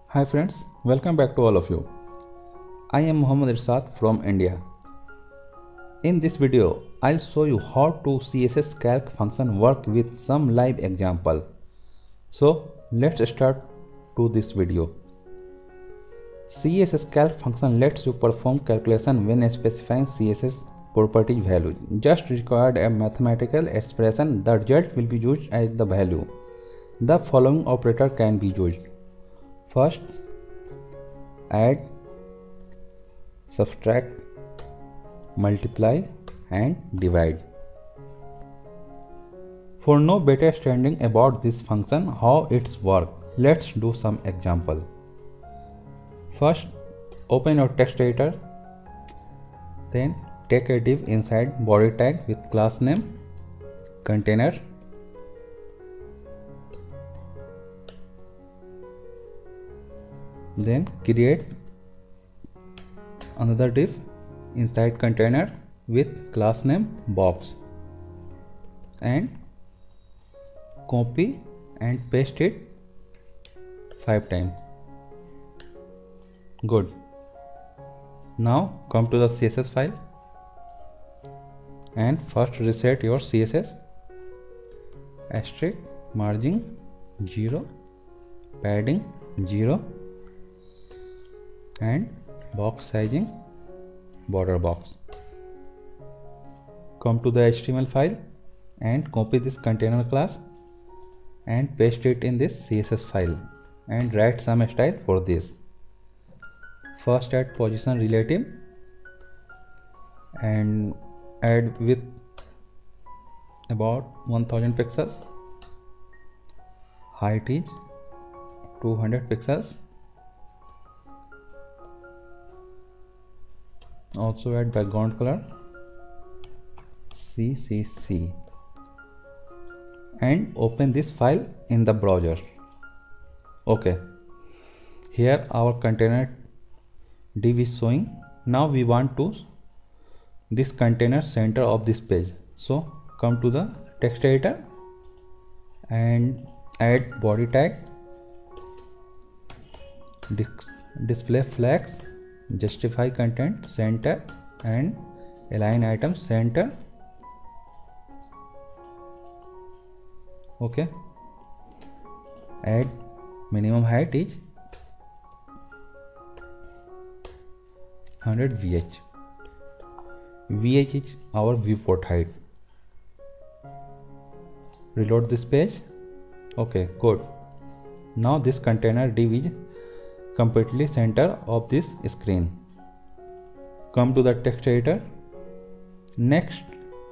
Hi friends, welcome back to all of you. I am Muhammad Irshad from India. In this video, I'll show you how to CSS Calc function work with some live example. So let's start to this video. CSS Calc function lets you perform calculation when specifying CSS property value. Just required a mathematical expression. The result will be used as the value. The following operator can be used. First, add, subtract, multiply and divide. For no better understanding about this function, how it's work, let's do some example. First, open your text editor, then take a div inside body tag with class name, container, then create another div inside container with class name box and copy and paste it 5 times. Good. Now come to the CSS file and first reset your CSS, asterisk, margin 0, padding 0 and box sizing border box. Come to the HTML file and copy this container class and paste it in this CSS file and write some style for this. First add position relative and add width about 1000 pixels, height is 200 pixels. Also add background color CCC and open this file in the browser. Okay, here our container div is showing. Now we want to this container center of this page, so come to the text editor and add body tag, display flags, justify content center and align item center. Okay, add minimum height is 100 VH. VH is our viewport height. Reload this page. Okay, good. Now this container div is completely center of this screen. Come to the text editor. Next,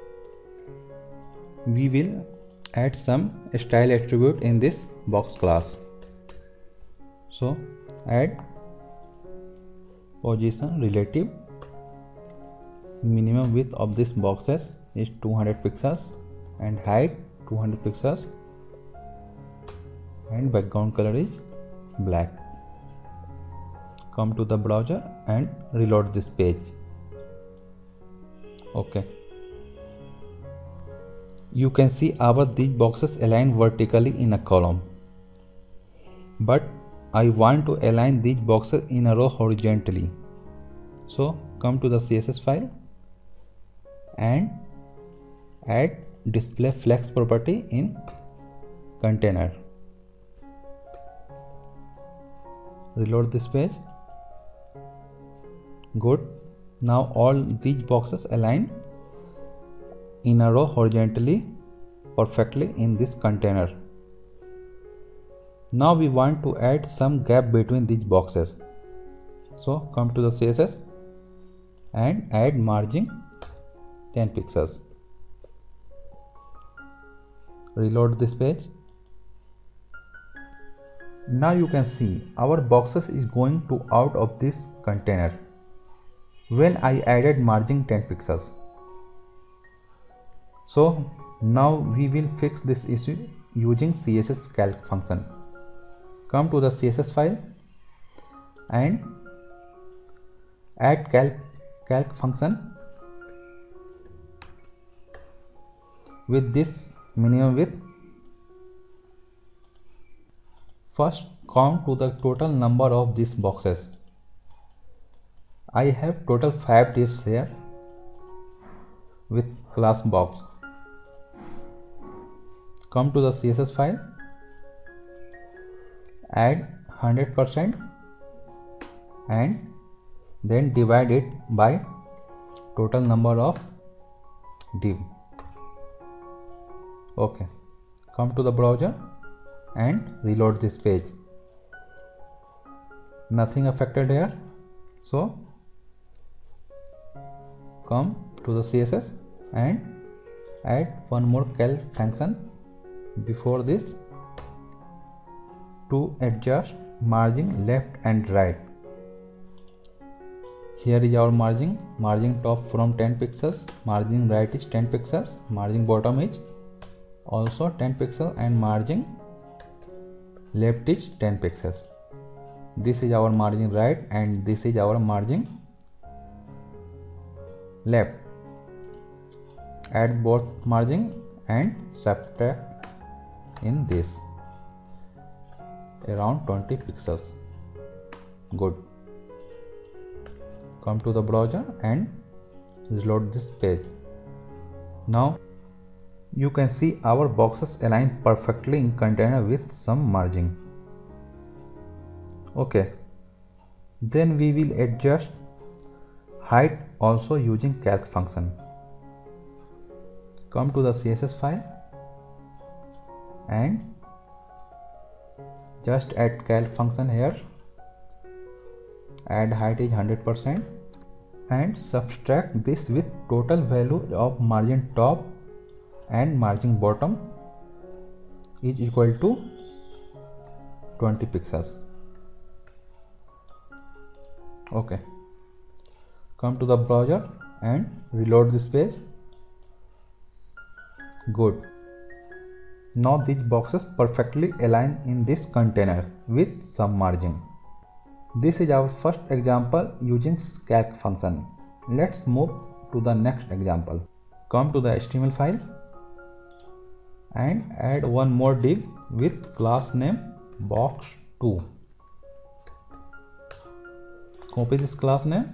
we will add some style attribute in this box class. So add position relative, minimum width of this boxes is 200 pixels and height 200 pixels and background color is black. Come to the browser and reload this page. Okay, you can see these boxes align vertically in a column, but I want to align these boxes in a row horizontally. So come to the CSS file and add display flex property in container. Reload this page. Good. Now all these boxes align in a row horizontally perfectly in this container. Now we want to add some gap between these boxes. So come to the CSS and add margin 10 pixels. Reload this page. Now you can see our boxes is going to out of this container when I added margin 10 pixels. So now we will fix this issue using CSS Calc function. Come to the CSS file and add calc function with this minimum width First, count to the total number of these boxes. I have total 5 divs here with class box. Come to the CSS file, add 100% and then divide it by total number of div. Okay, come to the browser and reload this page. Nothing affected here, so come to the CSS and add one more calc function before this to adjust margin left and right. Here is our margin top from 10 pixels, margin right is 10 pixels, margin bottom is also 10 pixels and margin left is 10 pixels. This is our margin right and this is our margin left. Add both margin and subtract in this around 20 pixels. Good. Come to the browser and reload this page. Now you can see our boxes align perfectly in container with some margin. Okay, then we will adjust height also using calc function. Come to the CSS file and just add calc function here. Add height is 100% and subtract this with total value of margin top and margin bottom is equal to 20 pixels. Okay, come to the browser and reload this page. Good. Now these boxes perfectly align in this container with some margin. This is our first example using calc function. Let's move to the next example. Come to the HTML file and add one more div with class name box2. Copy this class name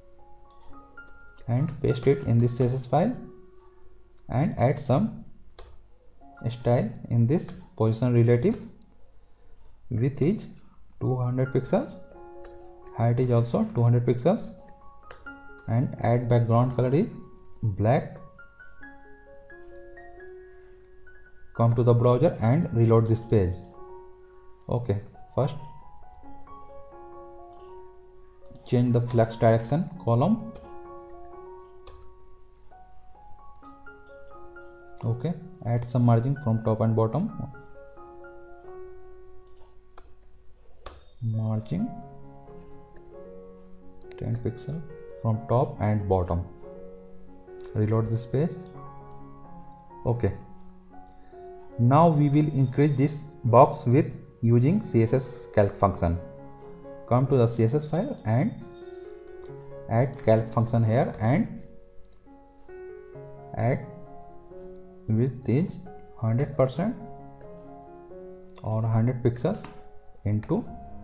and paste it in this CSS file and add some style in this position relative. Width is 200 pixels, height is also 200 pixels and add background color is black. Come to the browser and reload this page. Okay, first change the flex direction column. Okay, add some margin from top and bottom. Margin 10 pixel from top and bottom. Reload this page. Okay, now we will increase this box with using CSS calc function. Come to the CSS file and add calc function here and add width is 100% or 100 pixels into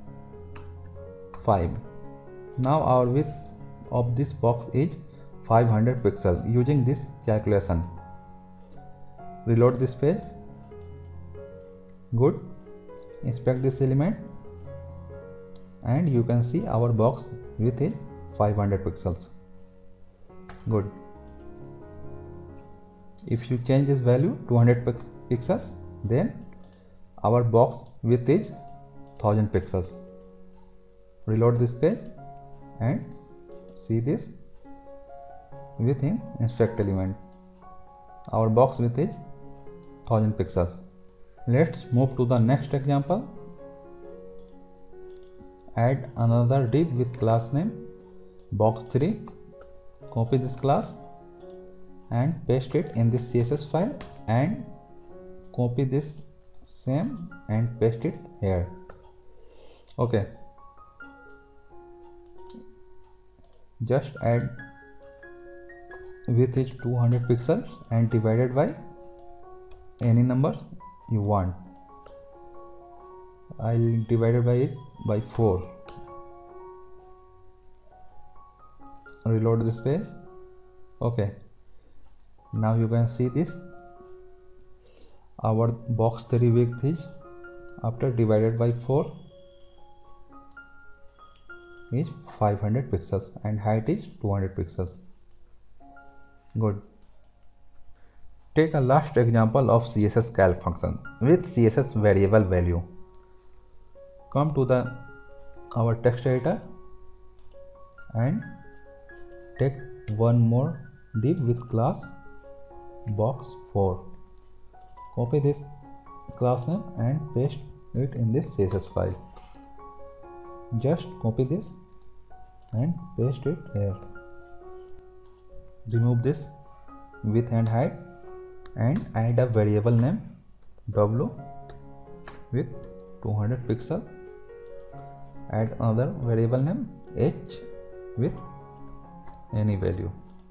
5. Now our width of this box is 500 pixels using this calculation. Reload this page. Good. Inspect this element and you can see our box width is 500 pixels. Good. If you change this value to 100 pixels, then our box width is 1000 pixels. Reload this page and see this within inspect element. Our box width is 1000 pixels. Let's move to the next example. Add another div with class name box3. Copy this class and paste it in this CSS file and copy this same and paste it here. Okay, just add width is 200 pixels and divided by any number you want. I'll divide it by 4. Reload this page. Okay, now you can see this. Our box 3 width is, after divided by 4, is 500 pixels and height is 200 pixels. Good. Take a last example of CSS calc function with CSS variable value. Come to our text editor and take one more div with class box4. Copy this class name and paste it in this CSS file. Just copy this and paste it here. Remove this width and height and add a variable name w with 200 pixel. Add another variable name h with any value.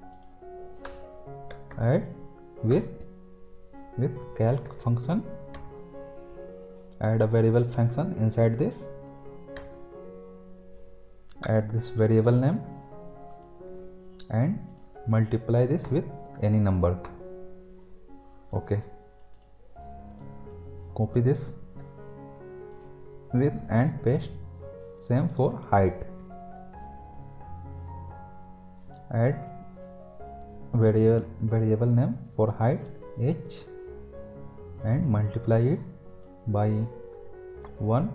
Add with calc function. Add a variable function inside this. Add this variable name and multiply this with any number. Okay. Copy this width and paste. Same for height. Add variable name for height h and multiply it by 1.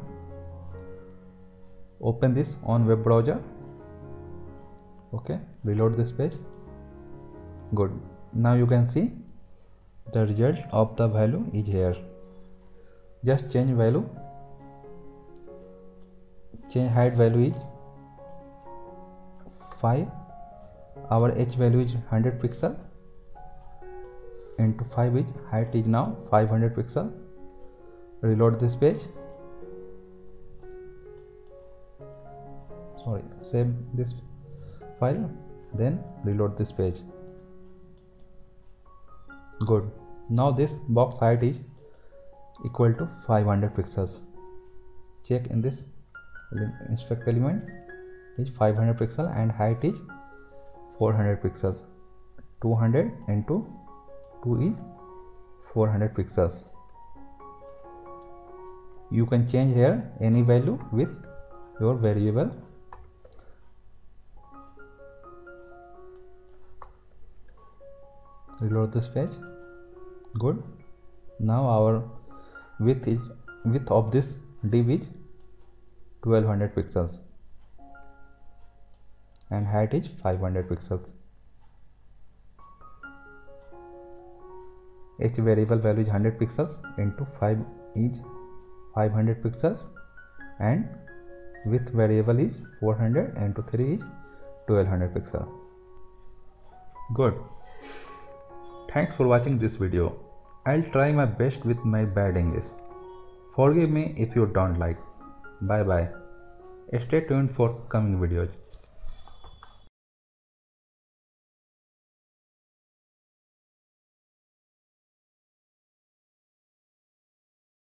Open this on web browser. Okay, reload this page. Good. Now you can see the result of the value is here. Just change value. Change height value is 5. Our h value is 100 pixel into 5 is height is now 500 pixel. Reload this page. Sorry, save this file, then reload this page. Good. Now this box height is equal to 500 pixels. Check in this inspect element is 500 pixel and height is 400 pixels. 200 into 2 is 400 pixels. You can change here any value with your variable. Reload this page. Good. Now our width of this div is 1200 pixels and height is 500 pixels. H variable value is 100 pixels into 5 is 500 pixels and width variable is 400 into 3 is 1200 pixels. Good. Thanks for watching this video. I'll try my best with my bad English. Forgive me if you don't like. Bye bye. Stay tuned for coming videos.